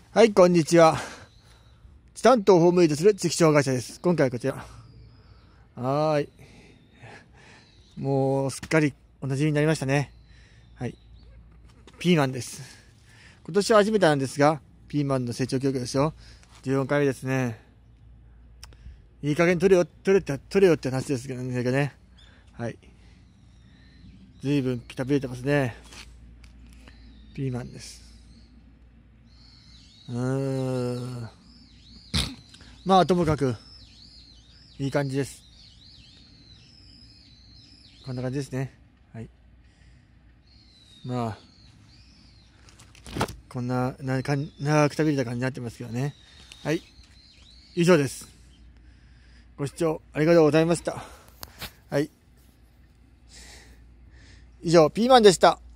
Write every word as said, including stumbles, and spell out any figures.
はい、こんにちは。チタントをホームエイドする知識障害者です。今回はこちら。はーい。もう、すっかりお馴染みになりましたね。はい。ピーマンです。今年は初めてなんですが、ピーマンの成長記録ですよ。じゅうよんかいめですね。いい加減取れよ、取れて、取れよって話ですけどね。はい。ずいぶん食べれてますね。ピーマンです。うーん。まあ、ともかく、いい感じです。こんな感じですね。はい。まあ、こんな、なか長く食べれた感じになってますけどね。はい。以上です。ご視聴ありがとうございました。はい。以上、ピーマンでした。